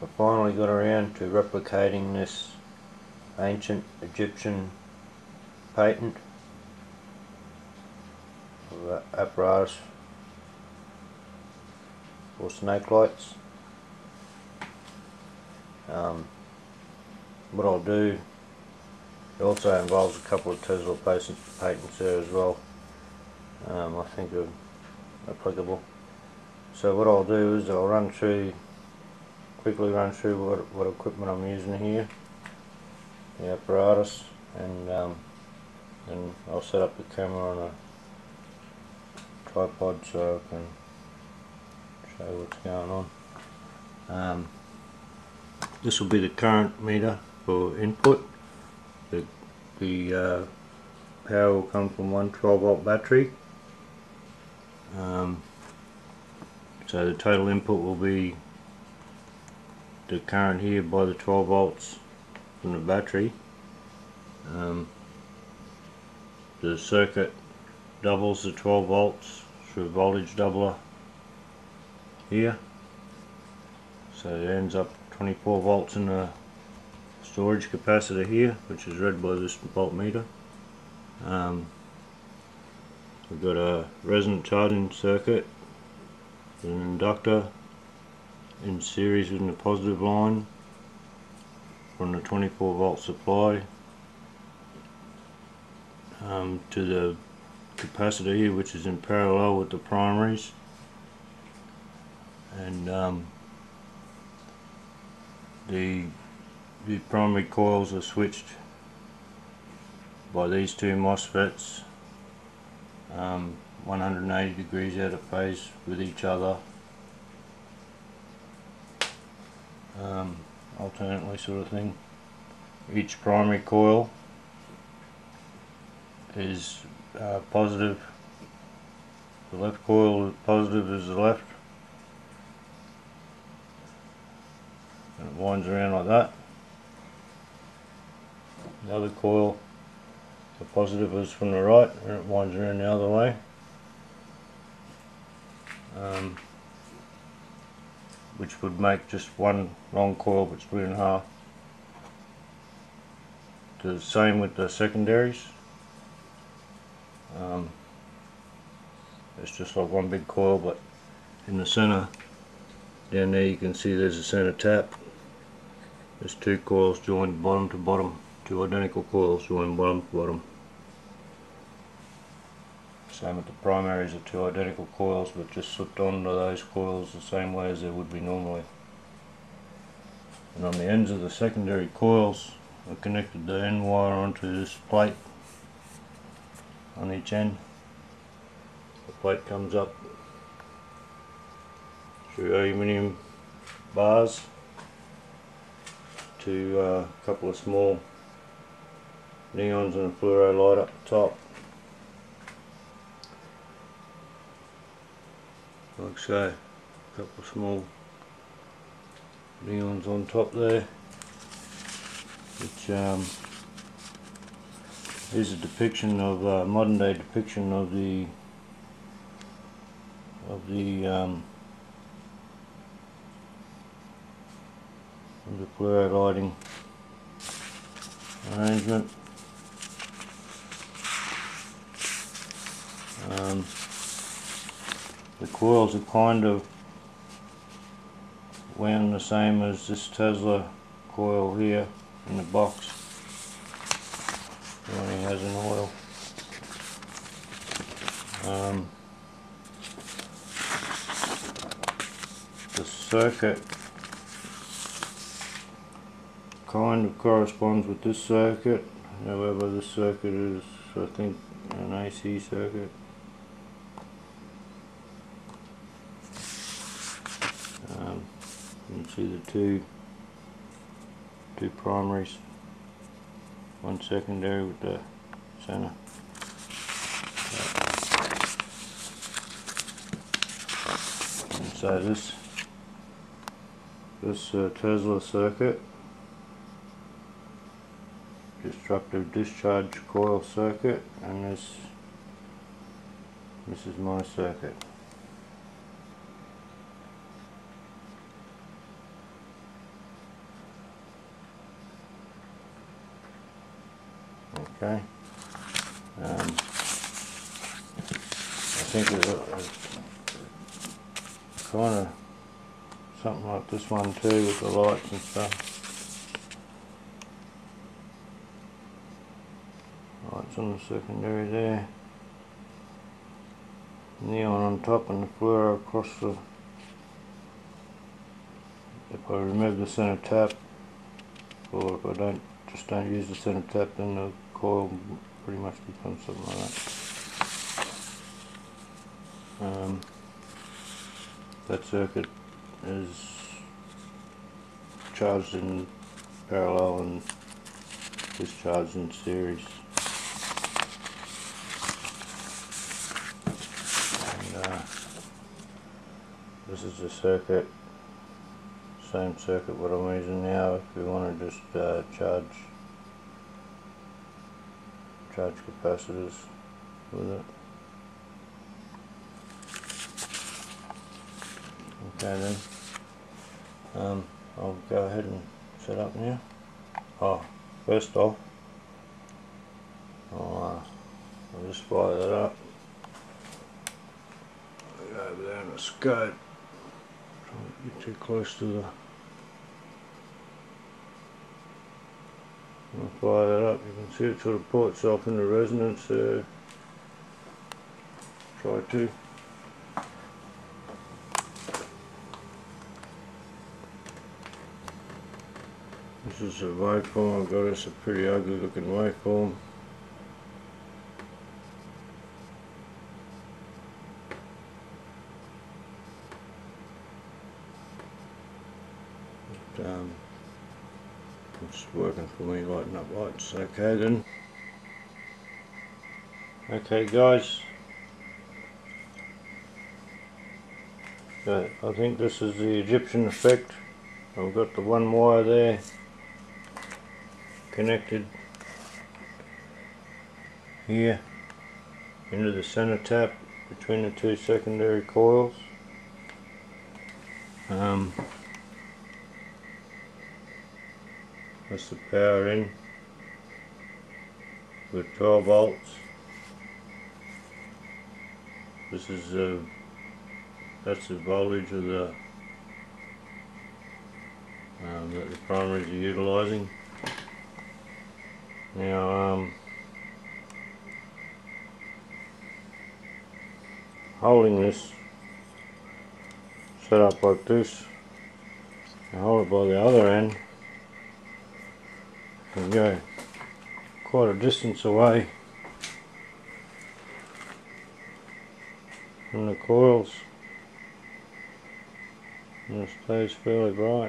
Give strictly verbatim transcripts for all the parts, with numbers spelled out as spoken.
I finally got around to replicating this ancient Egyptian patent of apparatus for snake lights. Um, what I'll do, it also involves a couple of Tesla patents there as well. Um, I think are applicable. So what I'll do is I'll run through, quickly run through what, what equipment I'm using here, the apparatus, and um, and I'll set up the camera on a tripod so I can show what's going on. Um, this will be the current meter for input. The, the uh, power will come from one twelve volt battery. Um, so the total input will be the current here by the twelve volts from the battery. Um, the circuit doubles the twelve volts through a voltage doubler here, so it ends up twenty-four volts in the storage capacitor here, which is read by this voltmeter. Um, we've got a resonant charging circuit with an inductor in series with the positive line from the twenty-four volt supply um, to the capacitor here, which is in parallel with the primaries. And um, the, the primary coils are switched by these two MOSFETs, um, one hundred eighty degrees out of phase with each other, um, alternately sort of thing. Each primary coil is uh, positive, the left coil is positive as the left, and it winds around like that. The other coil, the positive is from the right, and it winds around the other way. Um, which would make just one long coil but split in half. The same with the secondaries. Um, it's just like one big coil, but in the center down there you can see there's a center tap. There's two coils joined bottom to bottom, two identical coils joined bottom to bottom. Same with the primaries, are two identical coils but just slipped onto those coils the same way as they would be normally. And on the ends of the secondary coils I connected the end wire onto this plate on each end. The plate comes up through aluminium bars to uh, a couple of small neons and a fluoro light up the top. Like so, a couple of small neons on top there, which um, is a depiction of uh, modern day depiction of the of the um, of the fluoro lighting arrangement. Um, the coils are kind of wound the same as this Tesla coil here in the box. The one he has in oil. Um, the circuit kind of corresponds with this circuit, however this circuit is, I think, an A C circuit. Um, you can see the two two primaries, one secondary with the center. And so this this uh, Tesla circuit, destructive discharge coil circuit, and this this is my circuit. Okay. Um, I think it's, it's kind of something like this one too with the lights and stuff. Lights on the secondary there. Neon on top and the fluoro across the... If I remove the center tap, or if I don't just don't use the center tap, then the coil pretty much becomes something like that. Um, that circuit is charged in parallel and discharged in series. And uh, this is the circuit, same circuit what I'm using now if you want to just uh, charge charge capacitors with it. Okay then, um, I'll go ahead and set up now. Oh, first off, I'll, uh, I'll just fire that up. I'll go over there on the scope. Don't get too close to the... I'll fire that up, you can see it sort of pull itself into resonance there. Try to. This is a waveform I've got. It's a pretty ugly looking waveform. But, um, it's working for me, lighting up lights. Okay then. Okay guys. So I think this is the Egyptian effect. I've got the one wire there connected here into the center tap between the two secondary coils. Um, that's the power in with twelve volts. This is the that's the voltage of the um, that the primaries are utilising. Now, um, holding this set up like this, and hold it by the other end, and go quite a distance away from the coils, and it stays fairly bright.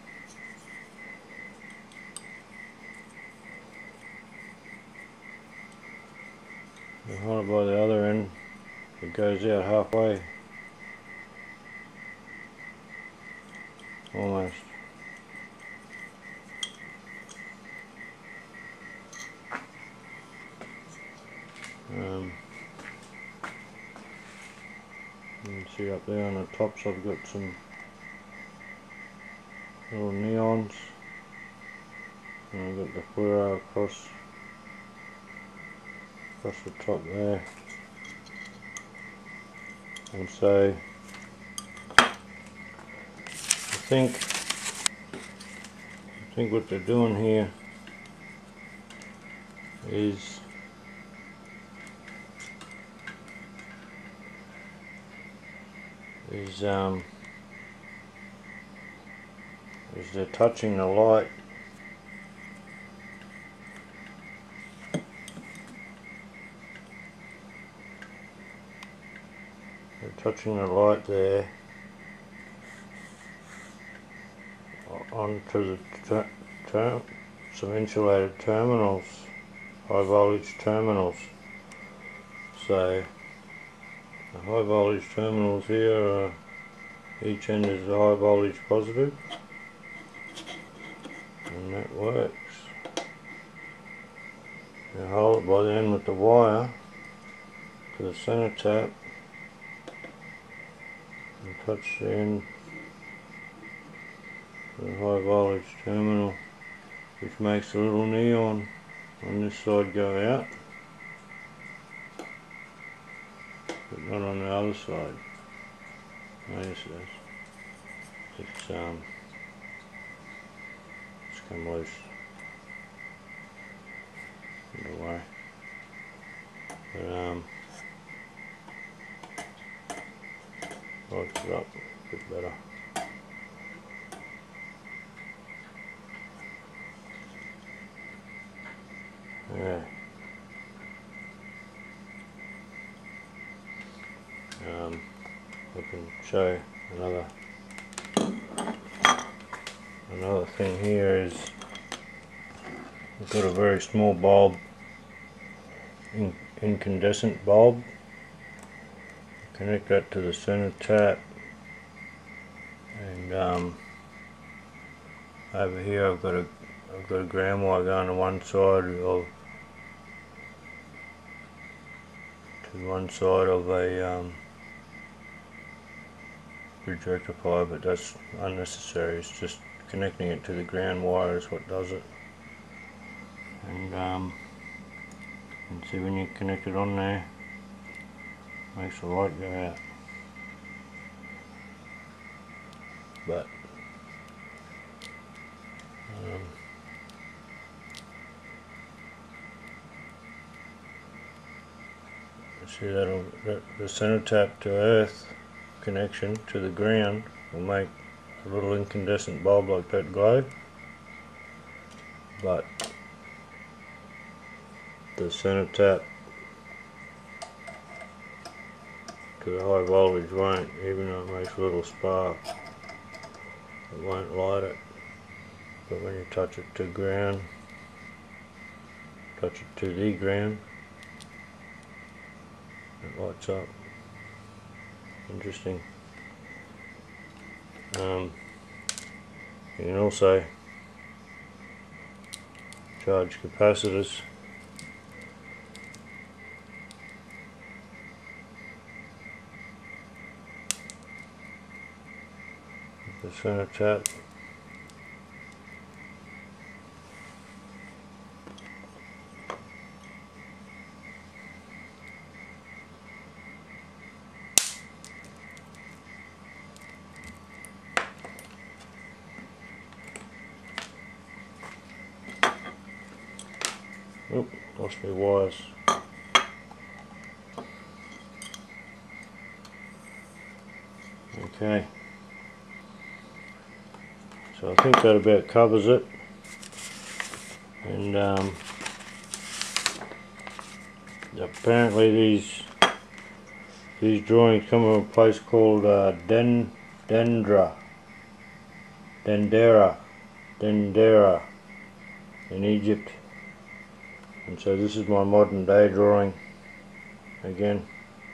You hold it by the other end, it goes out halfway, almost. Um, you can see up there on the tops I've got some little neons, and I've got the fluoro across across the top there. And so I think I think what they're doing here is is um is they're touching the light they're touching the light there onto the ter ter some insulated terminals, high voltage terminals. So the high voltage terminals here are, each end is a high voltage positive, and that works. You hold it by the end with the wire to the center tap and touch the end to the high voltage terminal, which makes a little neon on this side go out, but not on the other side. Oh, yes it does. It's um, it's come loose in the way. But um, lights it up a bit better. Yeah. Um, I can show another another thing here is we've got a very small bulb, in, incandescent bulb. Connect that to the center tap, and um, over here I've got a I've got a ground wire going to one side of to one side of a um, bridge rectifier, but that's unnecessary. It's just connecting it to the ground wire is what does it. And um, you can see when you connect it on there, makes the light go out. But um, you see that'll that, the center tap to earth connection to the ground will make a little incandescent bulb like that glow, but the center tap to the high voltage won't, even though it makes a little spark, it won't light it. But when you touch it to ground, touch it to the ground, it lights up. Interesting. Um, you can also charge capacitors. The center tap. Oop, lost my wires. Okay. So I think that about covers it. And um, apparently these these drawings come from a place called uh, Den Dendera, Dendera, Dendera in Egypt. And so this is my modern day drawing again.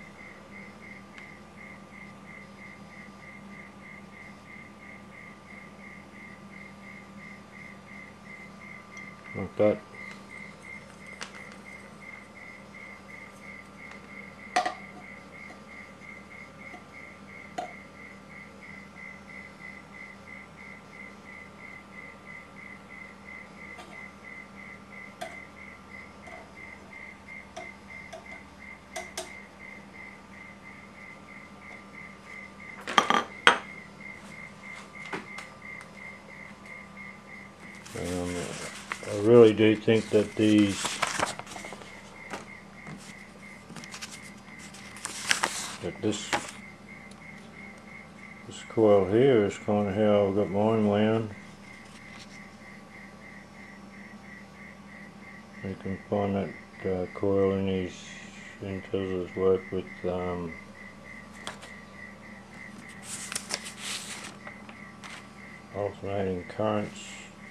Like that. Um, I really do think that these that this this coil here is kind of how I've got mine wound. You can find that uh, coil in his in Tesla's work with um, alternating currents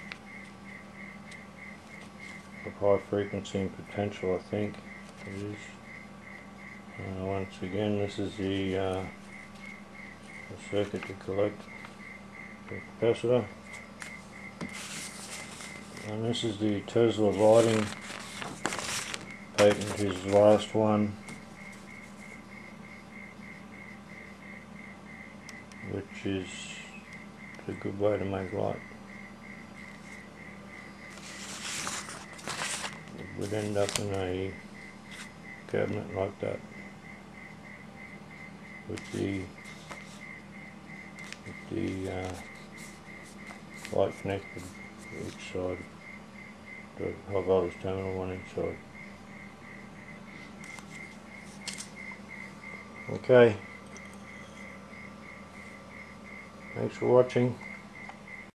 of high frequency and potential, I think it is. Uh, once again, this is the, uh, the circuit to collect the capacitor, and this is the Tesla lighting patent, his last one, which is a good way to make light. would end up in a cabinet like that, with the with the uh, light connected each side, the high voltage terminal one inside. Okay, thanks for watching.